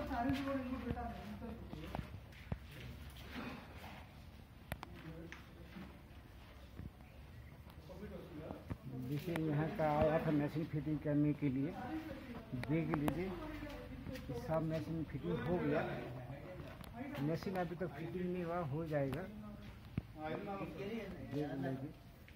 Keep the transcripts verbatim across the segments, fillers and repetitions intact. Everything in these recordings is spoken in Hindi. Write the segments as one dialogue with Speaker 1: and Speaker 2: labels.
Speaker 1: देखिए यहाँ का आया था मशीन फिटिंग करने के लिए, देख लीजिए सब मशीन फिटिंग हो गया। मशीन अभी तक फिटिंग नहीं हुआ, हो जाएगा, देख लीजिए।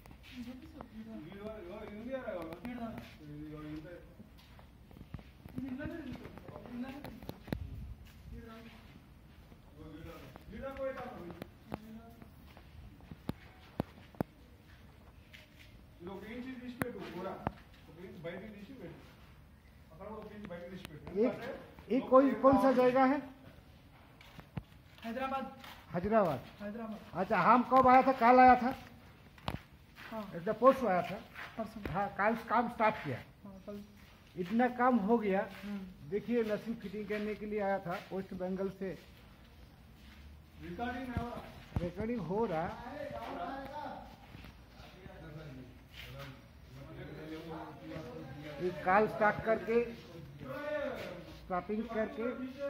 Speaker 1: एक एक कोई कौन सा जगह है?
Speaker 2: हैदराबाद।
Speaker 1: हैदराबाद
Speaker 2: हैदराबाद।
Speaker 1: अच्छा, हम कब आया था? कल आया था।
Speaker 2: हाँ।
Speaker 1: एकदम परसों आया था।
Speaker 2: परसों।
Speaker 1: हाँ, कल काम स्टार्ट किया।
Speaker 2: हाँ, कल।
Speaker 1: इतना काम हो गया। देखिए मशीन फिटिंग करने के लिए आया था वेस्ट बंगाल से। रिकॉर्डिंग हो रहा रिकॉर्डिंग हो रहा कॉल स्टार्ट करके स्टॉपिंग करके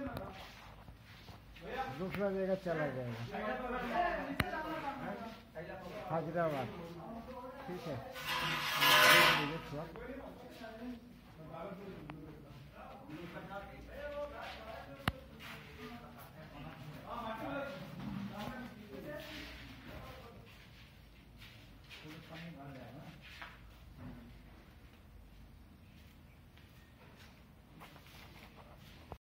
Speaker 1: दूसरा जगह चला जाएगा, हैदराबाद। ठीक है।